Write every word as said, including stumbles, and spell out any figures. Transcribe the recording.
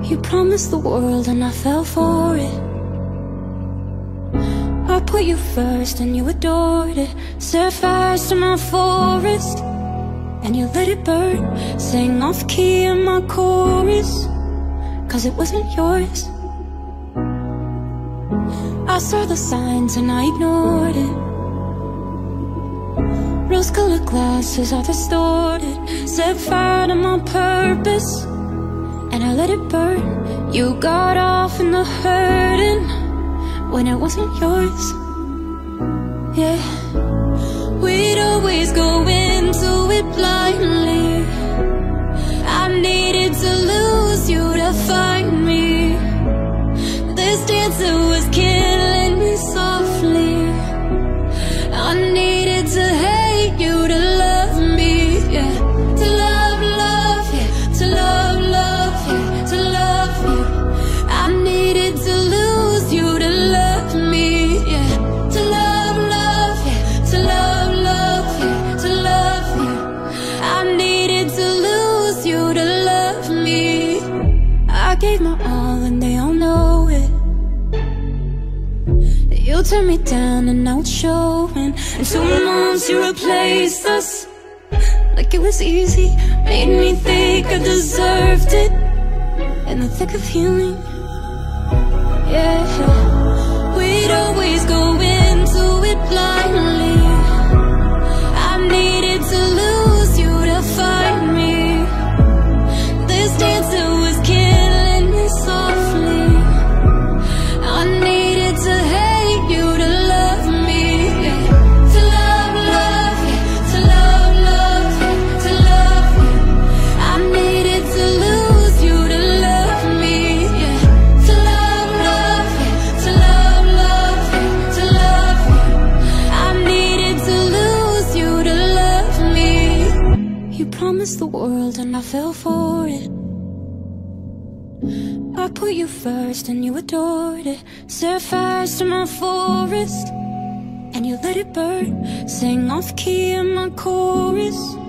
You promised the world and I fell for it. I put you first and you adored it. Set fires to my forest and you let it burn. Sang off key in my chorus, cause it wasn't yours. I saw the signs and I ignored it. Rose-colored glasses are distorted. Set fire to my purpose and I let it burn. You got off in the hurting when it wasn't yours. Yeah, we'd always go into it blindly. I needed to lose you to find me. This dancer was killing me softly. I needed to hate you to love me, yeah. To love, love, yeah. To love, love, yeah. To love you. I needed to lose you to love me, yeah. To love, love, yeah. To love, love, yeah. To love you. I needed to lose you to love me. I gave my all and they all know it. You turned me down and now it's showing. In two months you replaced us like it was easy. Made me think I deserved it in the thick of healing. Yeah, we'd always go into it blindly. I needed to lose you to find me. This dancer was killing me softly. I needed to hate you to love me, yeah. To love, love, yeah. To love, love, yeah. To love you. I needed to lose you to love me, yeah. To love, love, yeah. To love, love, yeah. To love you. I needed to lose you to love me. You promised the world and I fell for it. I put you first and you adored it. Set fires to my forest and you let it burn. Sang off key in my chorus,